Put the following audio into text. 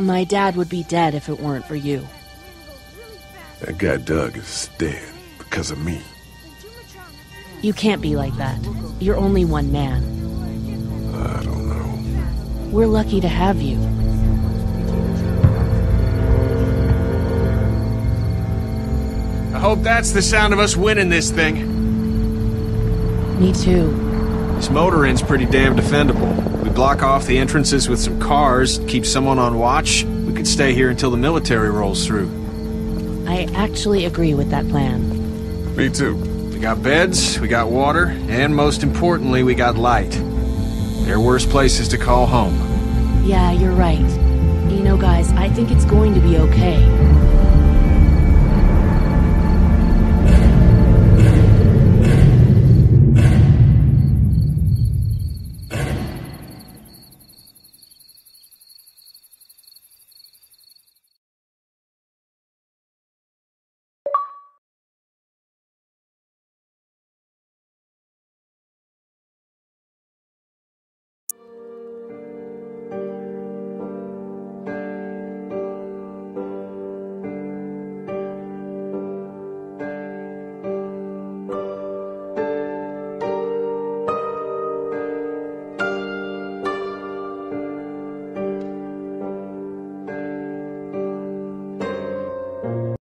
My dad would be dead if it weren't for you. That guy Doug is dead because of me. You can't be like that. You're only one man. I don't know. We're lucky to have you. I hope that's the sound of us winning this thing. Me too. This motor inn's pretty damn defendable. We block off the entrances with some cars, keep someone on watch. We could stay here until the military rolls through. I actually agree with that plan. Me too. We got beds, we got water, and most importantly, we got light. There are worse places to call home. Yeah, you're right. You know, guys, I think it's going to be okay.